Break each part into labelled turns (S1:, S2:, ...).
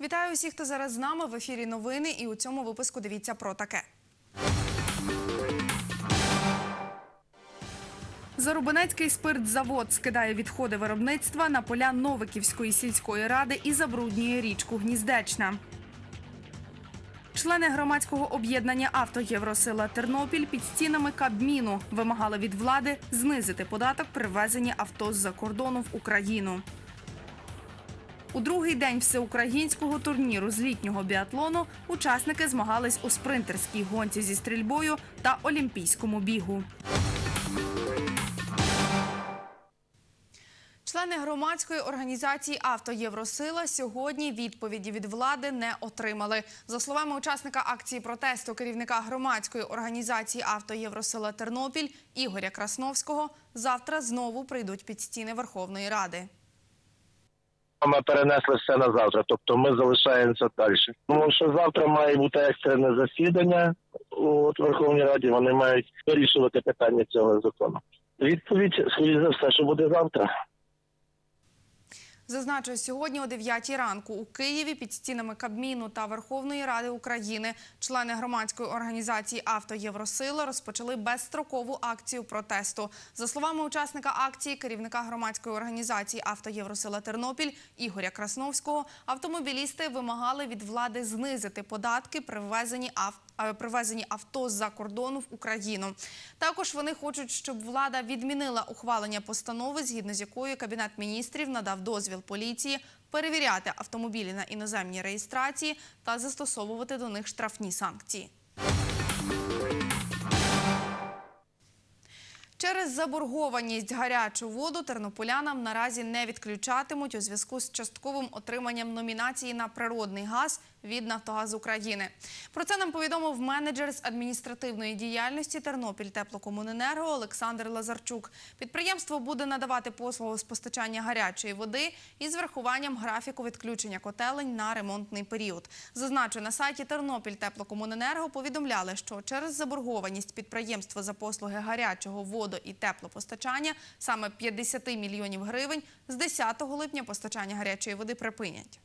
S1: Вітаю усіх, хто зараз з нами. В ефірі новини і у цьому випуску дивіться про таке. Зарубинецький спиртзавод скидає відходи виробництва на поля Новиківської сільської ради і забруднює річку Гніздечна. Члени громадського об'єднання «Автоєвросила Тернопіль» під стінами Кабміну вимагали від влади знизити податок при ввезенні авто з-за кордону в Україну. У другий день всеукраїнського турніру з літнього біатлону учасники змагались у спринтерській гонці зі стрільбою та олімпійському бігу. Члени громадської організації «Автоєвросила» сьогодні відповіді від влади не отримали. За словами учасника акції протесту, керівника громадської організації «Автоєвросила Тернопіль» Ігоря Красновського, завтра знову прийдуть під стіни Верховної Ради.
S2: Ми перенесли все на завтра, тобто ми залишаємося далі. Тому що завтра має бути екстрене засідання у Верховній Раді, вони мають вирішувати питання цього закону. Відповідь, скоріше за все, що буде завтра.
S1: Зазначу, сьогодні о 9 ранку у Києві під стінами Кабміну та Верховної Ради України члени громадської організації «Автоєвросила» розпочали безстрокову акцію протесту. За словами учасника акції, керівника громадської організації «Автоєвросила Тернопіль» Ігоря Красновського, автомобілісти вимагали від влади знизити податки при ввезенні авто з-за кордону в Україну. Також вони хочуть, щоб влада відмінила ухвалення постанови, згідно з якою Кабінет міністрів надав дозвіл поліції перевіряти автомобілі на іноземній реєстрації та застосовувати до них штрафні санкції. Через заборгованість гарячу воду тернополянам наразі не відключатимуть у зв'язку з частковим отриманням номінації на природний газ від «Нафтогаз України». Про це нам повідомив менеджер з адміністративної діяльності «Тернопільтеплокомуненерго» Олександр Лазарчук. Підприємство буде надавати послугу з постачання гарячої води із врахуванням графіку відключення котелень на ремонтний період. Зазначу, на сайті «Тернопільтеплокомуненерго» повідомляли, що через заборгованість підприємства за послуги гарячого водо- і теплопостачання саме 50 мільйонів гривень з 10 липня постачання гарячої води припинять.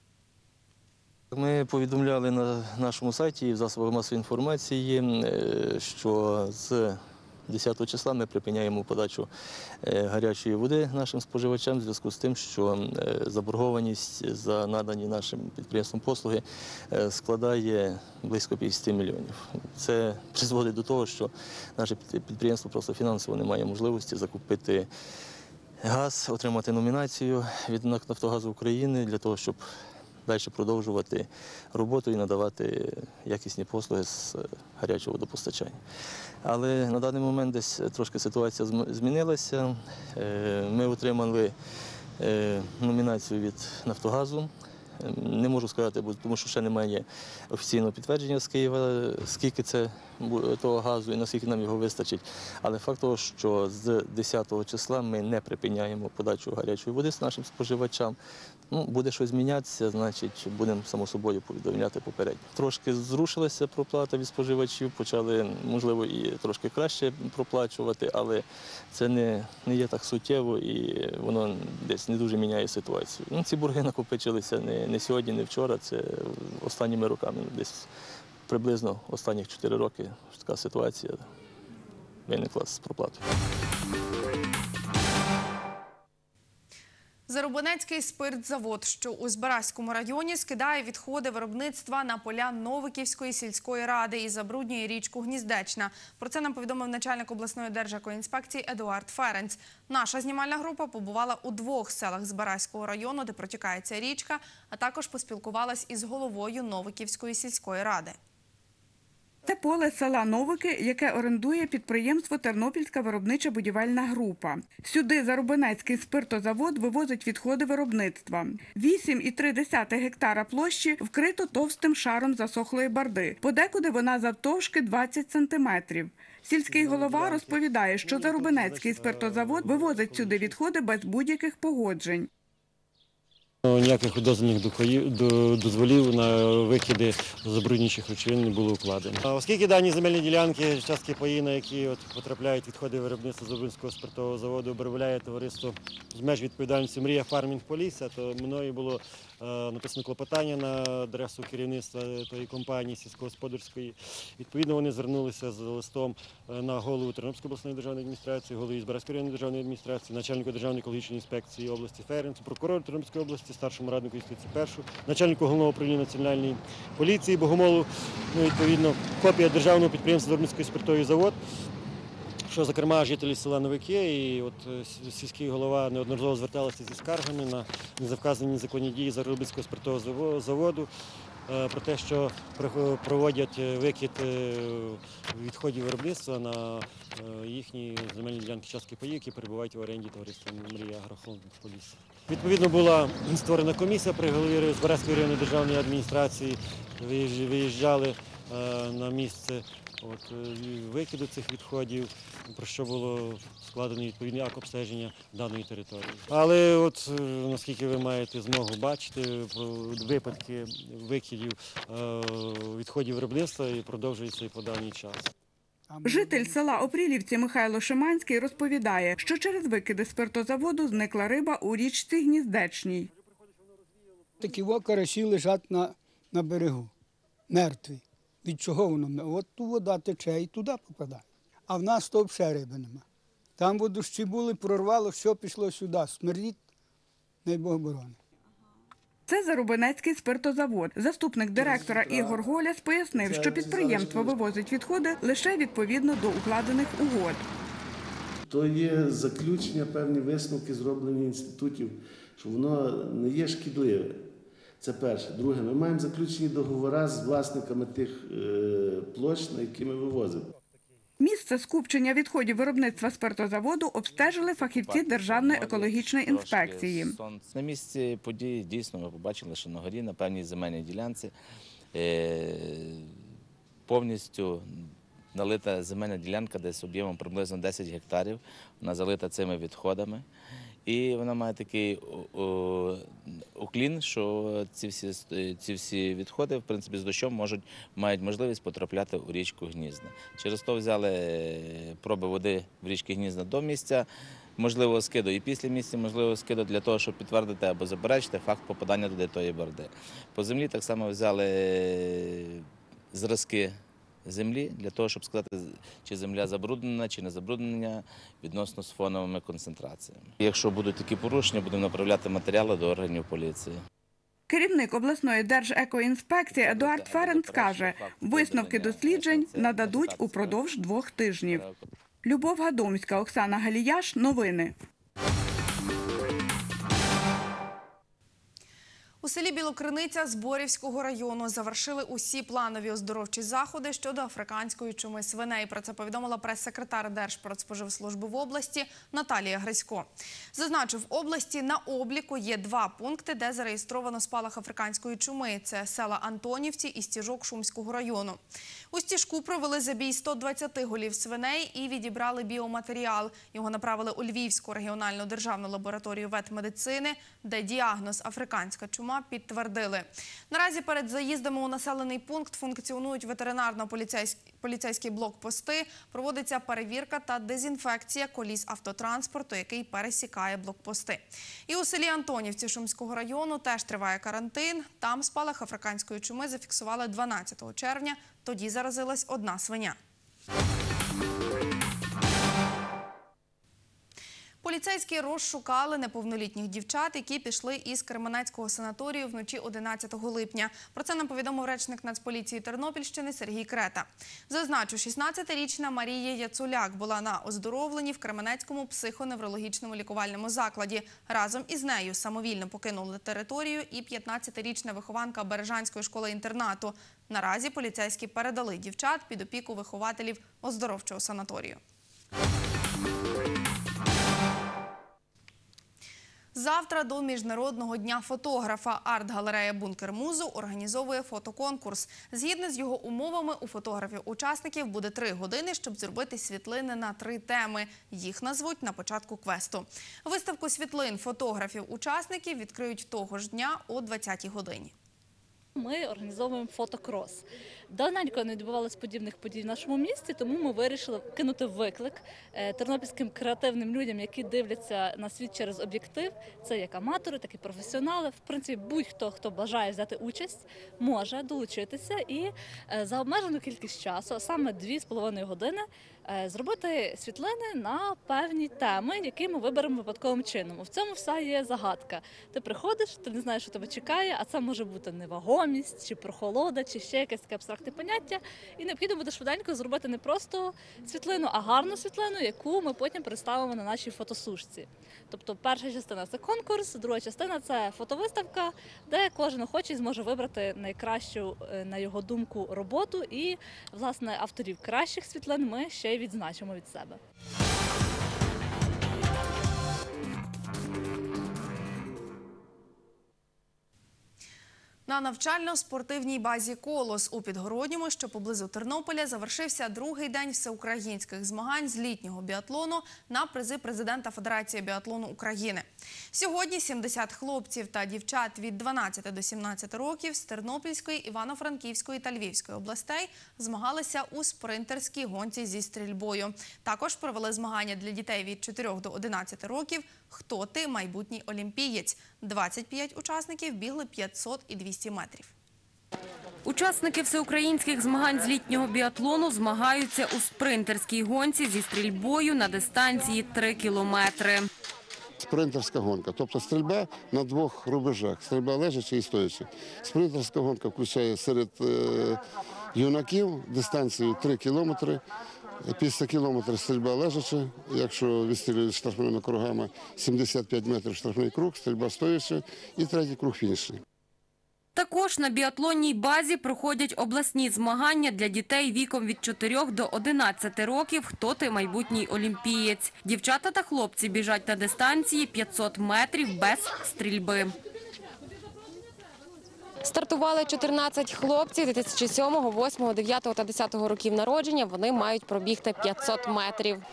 S3: Ми повідомляли на нашому сайті і в засобах масової інформації, що з 10 числа ми припиняємо подачу гарячої води нашим споживачам в зв'язку з тим, що заборгованість за надані нашим підприємством послуги складає близько 50 мільйонів. Це призводить до того, що наше підприємство просто фінансово не має можливості закупити газ, отримати номінацію від «Нафтогазу України» для того, щоб далі продовжувати роботу і надавати якісні послуги з гарячого водопостачання. Але на даний момент десь трошки ситуація змінилася. Ми отримали номінацію від «Нафтогазу». Не можу сказати, тому що ще немає офіційного підтвердження з Києва, скільки це того газу і наскільки нам його вистачить. Але факт того, що з 10 числа ми не припиняємо подачу гарячої води з нашим споживачам. Буде щось змінятися, значить будемо само собою повідомляти попередньо. Трошки зрушилася проплата від споживачів, почали, можливо, і трошки краще проплачувати, але це не є так суттєво і воно десь не дуже міняє ситуацію. Ці борги накопичилися не сьогодні, не вчора, це останніми роками, десь приблизно останніх 4 роки така ситуація виникла з проплатою.
S1: Зарубинецький спиртзавод, що у Збаразькому районі, скидає відходи виробництва на поля Новиківської сільської ради і забруднює річку Гніздечна. Про це нам повідомив начальник обласної держекоінспекції Едуард Ференц. Наша знімальна група побувала у 2 селах Збаразького району, де протікає ця річка, а також поспілкувалась із головою Новиківської сільської ради.
S4: Це поле села Новики, яке орендує підприємство «Тернопільська виробнича будівельна група». Сюди Зарубинецький спиртозавод вивозить відходи виробництва. 8,3 гектара площі вкрито товстим шаром засохлої барди. Подекуди вона завтовшки 20 сантиметрів. Сільський голова розповідає, що Зарубинецький спиртозавод вивозить сюди відходи без будь-яких погоджень.
S5: Ніяких дозволів на викиди забруднюючих речовин не було укладено. Оскільки дані земельні ділянки, частки паї, на які потрапляють відходи виробництва Зубринського спиртового заводу, обробляє товариство з меж відповідальності «Мрія Фармінг Полісся», то мною було написано клопотання на адресу керівництва тої компанії сільськогосподарської. Відповідно, вони звернулися з листом на голову Тернопільської обласної державної адміністрації, голову Збаразької районної державної адміністрації, начальнику Державної екологічної інспекції області Ференцу, прокурору Тернопільської області, старшому раднику юстиції першого, начальнику головного управління національної поліції Богомолу, відповідно, копія державного підприємства Зубринський спиртовий завод, що, зокрема, жителі села Новики і сільський голова неодноразово зверталися зі скаргами на незавказані незаконні дії Зубринського спиртового заводу, про те, що проводять викид відходів виробництва на їхні земельні ділянки частки паї, які перебувають в оренді товариства «Мрія Агрохолдинг Полісся». Відповідно, була створена комісія при голові Збаразької районної державної адміністрації, виїжджали на місце викиду цих відходів, про що було складено відповідний акт обстеження даної території. Але наскільки ви маєте змогу бачити, випадки викидів відходів виробництва продовжуються і по даний час.
S4: Житель села Опрілівці Михайло Шиманський розповідає, що через викиди спиртозаводу зникла риба у річці Гніздечній.
S6: Такі карасі лежать на берегу, мертві. Від чого воно? От ту вода тече і туди попадає. А в нас то взагалі риби нема. Там дощі були, прорвало, все пішло сюди. Смердить, най Бог борони.
S4: Це Зарубинецький спиртозавод. Заступник директора Ігор Голяс пояснив, що підприємство вивозить відходи лише відповідно до укладених угод.
S7: То є заключення, певні висновки, зроблені інститутів, що воно не є шкідливе. Це перше. Друге, ми маємо заключені договори з власниками тих площ, на які ми вивозимо.
S4: Місце скупчення відходів виробництва спиртозаводу обстежили фахівці Державної екологічної інспекції.
S8: На місці події дійсно ми побачили, що на горі, на певній земельній ділянці, повністю налита земельна ділянка, десь об'ємом приблизно 10 гектарів, вона залита цими відходами. І вона має такий уклін, що ці всі відходи, в принципі, з дощом мають можливість потрапляти у річку Гнізна. Через то взяли проби води в річці Гнізна до місця, можливо, скиду і після місця, можливо, скиду для того, щоб підтвердити або заперечити факт попадання туди тої борди. По землі так само взяли зразки землі для того, щоб сказати, чи земля забруднена, чи не забруднена відносно з фоновими концентраціями. Якщо будуть такі порушення, будемо направляти матеріали до органів поліції.
S4: Керівник обласної Держекоінспекції Едуард Ференц каже, висновки досліджень нададуть упродовж 2 тижнів. Любов Гадомська, Оксана Галіяш. Новини.
S1: У селі Білокриниця Зборівського району завершили усі планові оздоровчі заходи щодо африканської чуми свиней. Про це повідомила прес-секретар Держпродспоживслужби в області Наталія Грисько. Зазначу, в області на обліку є 2 пункти, де зареєстровано спалах африканської чуми. Це села Антонівці і Стіжок Шумського району. У Стіжку провели забій 120 голів свиней і відібрали біоматеріал. Його направили у Львівську регіональну державну лабораторію ветмедицини, де діагноз африканська чума підтвердили. Наразі перед заїздами у населений пункт функціонують ветеринарно-поліцейські блокпости, проводиться перевірка та дезінфекція коліс автотранспорту, який пересікає блокпости. І у селі Антонівці Шумського району теж триває карантин. Там спалах африканської чуми зафіксували 12 червня, тоді заразилась 1 свиня. Поліцейські розшукали неповнолітніх дівчат, які пішли із Кременецького санаторію вночі 11 липня. Про це нам повідомив речник Нацполіції Тернопільщини Сергій Крета. Зазначу, 16-річна Марія Яцуляк була на оздоровленні в Кременецькому психоневрологічному лікувальному закладі. Разом із нею самовільно покинули територію і 15-річна вихованка Бережанської школи-інтернату. Наразі поліцейські передали дівчат під опіку вихователів оздоровчого санаторію. Завтра до Міжнародного дня фотографа арт-галерея «Бункер Музу» організовує фотоконкурс. Згідно з його умовами, у фотографів-учасників буде 3 години, щоб зробити світлини на 3 теми. Їх назвуть на початку квесту. Виставку світлин фотографів-учасників відкриють того ж дня о 20-й годині.
S9: Ми організовуємо фотокрос. Давненько не відбувалося подібних подій в нашому місті, тому ми вирішили кинути виклик тернопільським креативним людям, які дивляться на світ через об'єктив. Це як аматори, так і професіонали. В принципі, будь-хто, хто бажає взяти участь, може долучитися і за обмежену кількість часу, а саме 2,5 години, зробити світлини на певні теми, які ми виберемо випадковим чином. В цьому вся є загадка. Ти приходиш, ти не знаєш, що тебе чекає, а це може бути невагомість, чи прохолода, чи ще якесь таке абстрактне поняття. І необхідно буде швиденько зробити не просто світлину, а гарну світлину, яку ми потім представимо на нашій фотосушці. Тобто перша частина – це конкурс, друга частина – це фотовиставка, де кожен охочий зможе вибрати найкращу, на його думку, роботу. І, власне, авторів кращих світлин ми ще й відзначимо від себе.
S1: На навчально-спортивній базі «Колос» у Підгородньому, що поблизу Тернополя, завершився другий день всеукраїнських змагань з літнього біатлону на призи президента Федерації біатлону України. Сьогодні 70 хлопців та дівчат від 12 до 17 років з Тернопільської, Івано-Франківської та Львівської областей змагалися у спринтерській гонці зі стрільбою. Також провели змагання для дітей від 4 до 11 років «Хто ти? Майбутній олімпієць». 25 учасників бігли 500 і 200 метрів.
S10: Учасники всеукраїнських змагань з літнього біатлону змагаються у спринтерській гонці зі стрільбою на дистанції 3 кілометри.
S11: Спринтерська гонка, тобто стрільба на 2 рубежах, стрільба лежачи і стоячи. Спринтерська гонка включає серед юнаків дистанцію 3 кілометри, після кілометра стрільба лежачи, якщо відстрілюють штрафними кругами 75 метрів штрафний круг, стрільба стоячи і третій круг фінішний.
S10: Також на біатлонній базі проходять обласні змагання для дітей віком від 4 до 11 років «Хто ти? Майбутній олімпієць». Дівчата та хлопці біжать на дистанції 500 метрів без стрільби.
S12: Стартували 14 хлопців 2007, 2008, 2009 та 2010 років народження. Вони мають пробігти 500 метрів.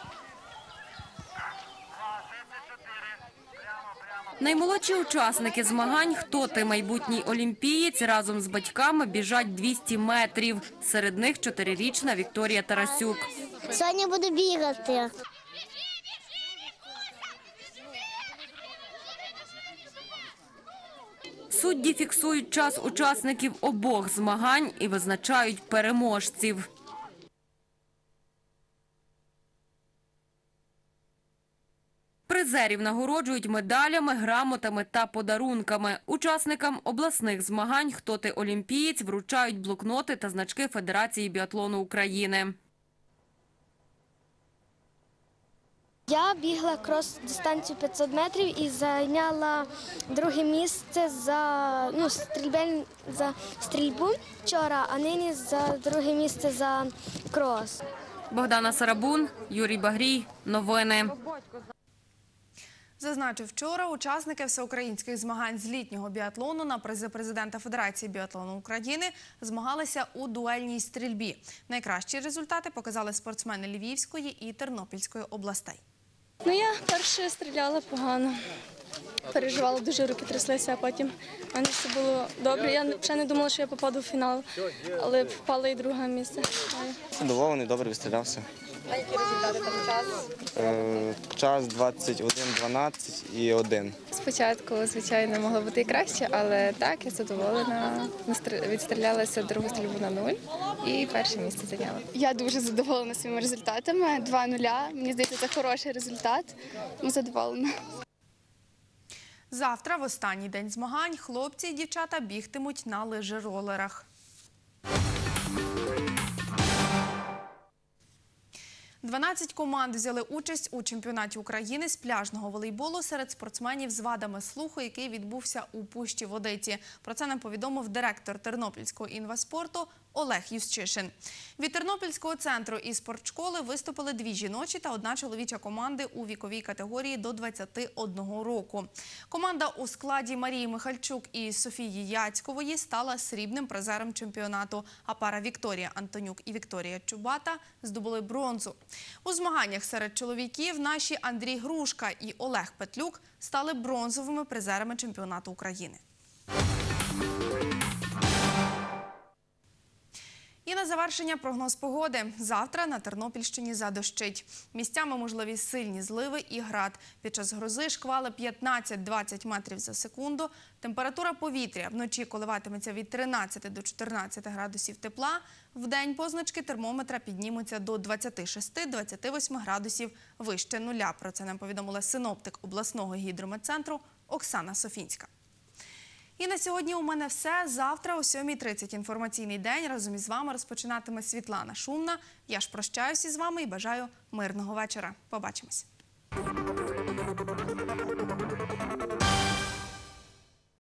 S10: Наймолодші учасники змагань «Хто ти? Майбутній олімпієць» разом з батьками біжать 200 метрів. Серед них 4-річна Вікторія Тарасюк.
S13: Сьогодні буду бігати.
S10: Судді фіксують час учасників обох змагань і визначають переможців. Призерів нагороджують медалями, грамотами та подарунками. Учасникам обласних змагань «Хто ти? Олімпієць» вручають блокноти та значки Федерації біатлону України.
S13: Я бігла крос-дистанцію 500 метрів і зайняла друге місце за стрільбу вчора, а нині за друге місце за крос.
S10: Богдана Сарабун, Юрій Багрій. Новини.
S1: Зазначив, вчора учасники всеукраїнських змагань з літнього біатлону на призи президента Федерації біатлону України змагалися у дуельній стрільбі. Найкращі результати показали спортсмени Львівської і Тернопільської областей.
S14: Я перше стріляла погано. Переживала, дуже руки тряслися, а потім в мене все було добре. Я ще не думала, що я попаду в фінал, але впала і друге місце.
S15: Задоволений, добре відстрілявся.
S14: А які результати там час?
S15: Час 21:12 і 1.
S14: Спочатку, звичайно, могло бути і краще, але так, я задоволена. Відстрілялася другу стрільбу на 0 і перше місце зайняла. Я дуже задоволена своїми результатами. 2-0. Мені здається, це хороший результат. Тому задоволена.
S1: Завтра, в останній день змагань, хлопці і дівчата бігтимуть на лижеролерах. 12 команд взяли участь у чемпіонаті України з пляжного волейболу серед спортсменів з вадами слуху, який відбувся у Пущі Водиці. Про це нам повідомив директор Тернопільського інваспорту Олег Юсчишин. Від Тернопільського центру і спортшколи виступили 2 жіночі та 1 чоловіча команди у віковій категорії до 21 року. Команда у складі Марії Михальчук і Софії Яцькової стала срібним призером чемпіонату, а пара Вікторія Антонюк і Вікторія Чубата здобули бронзу. У змаганнях серед чоловіків наші Андрій Грушка і Олег Петлюк стали бронзовими призерами чемпіонату України. І на завершення прогноз погоди. Завтра на Тернопільщині задощить. Місцями можливі сильні зливи і град. Під час грози шквали 15-20 метрів за секунду. Температура повітря вночі коливатиметься від 13 до 14 градусів тепла. Вдень позначки термометра піднімуться до 26-28 градусів вище нуля. Про це нам повідомила синоптик обласного гідрометцентру Оксана Софінська. І на сьогодні у мене все. Завтра о 7:30 інформаційний день разом із вами розпочинатиме Світлана Шумна. Я ж прощаюся з вами і бажаю мирного вечора. Побачимось.